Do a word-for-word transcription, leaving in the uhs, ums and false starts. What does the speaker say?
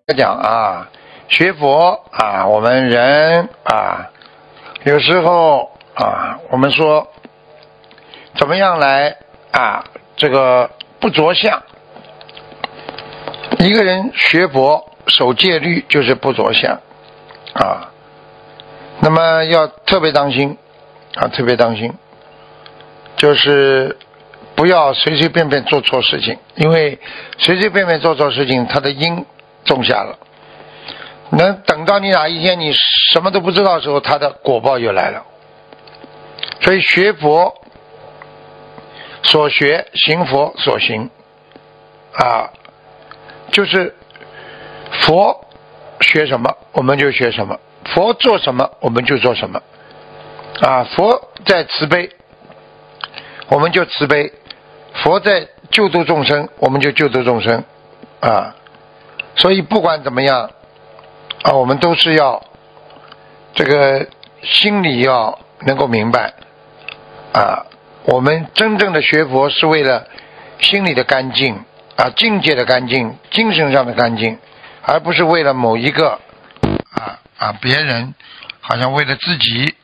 讲啊，学佛啊，我们人啊，有时候啊，我们说怎么样来啊，这个不着相。一个人学佛守戒律就是不着相啊，那么要特别当心啊，特别当心，就是不要随随便便做错事情，因为随随便便做错事情，他的因种下了，能等到你哪一天你什么都不知道的时候，他的果报又来了。所以学佛所学，行佛所行啊，就是佛学什么我们就学什么，佛做什么我们就做什么啊。佛在慈悲我们就慈悲，佛在救度众生我们就救度众生啊。所以不管怎么样啊，我们都是要这个心里要能够明白啊，我们真正的学佛是为了心里的干净啊，境界的干净，精神上的干净，而不是为了某一个啊啊别人，好像为了自己